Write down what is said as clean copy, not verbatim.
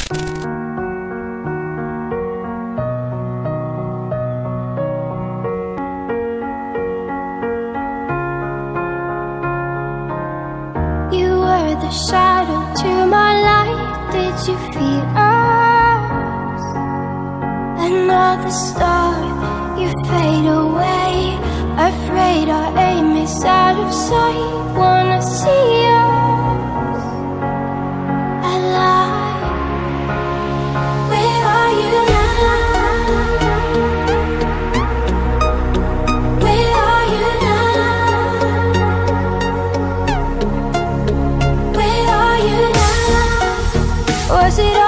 The shadow to my light, did you feel us? Another star, you fade away. Afraid our aim is out of sight. Wanna see us alive. Where are you now? Where are you now? Was it